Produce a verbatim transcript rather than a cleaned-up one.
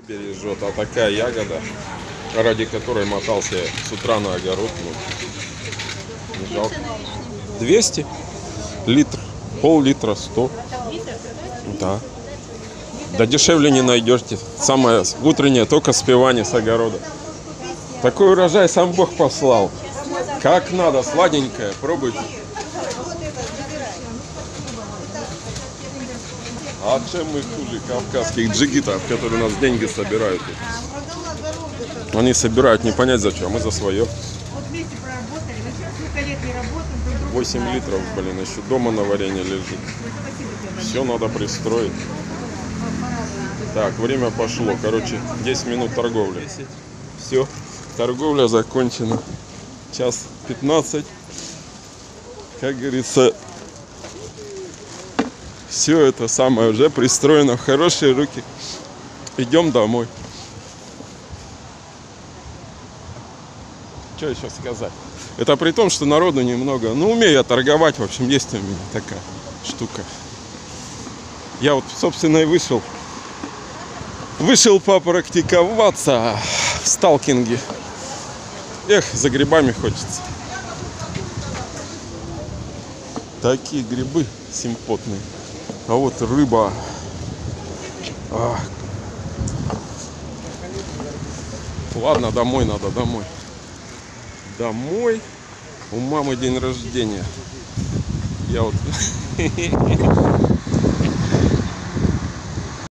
бережет. А такая ягода, ради которой мотался я с утра на огород, ну, не жалко. двести литр, пол-литра, сто. Да. Да дешевле не найдете. Самое утреннее только спевание с огорода. Такой урожай сам Бог послал. Как надо, сладенькое, пробуйте. А чем мы хуже кавказских джигитов, которые у нас деньги собирают? Они собирают не понять зачем, а мы за свое. восемь литров, блин, еще дома на варенье лежит. Все надо пристроить. Так, время пошло. Короче, десять минут торговли. Все, торговля закончена. Час пятнадцать. Как говорится, все это самое уже пристроено в хорошие руки. Идем домой. Что еще сказать? Это при том, что народу немного. Ну, умею я торговать, в общем, есть у меня такая штука. Я вот, собственно, и вышел. Вышел попрактиковаться в сталкинге. Эх, за грибами хочется. Такие грибы симпотные. А вот рыба. А. Ладно, домой надо, домой. Домой. У мамы день рождения. Я вот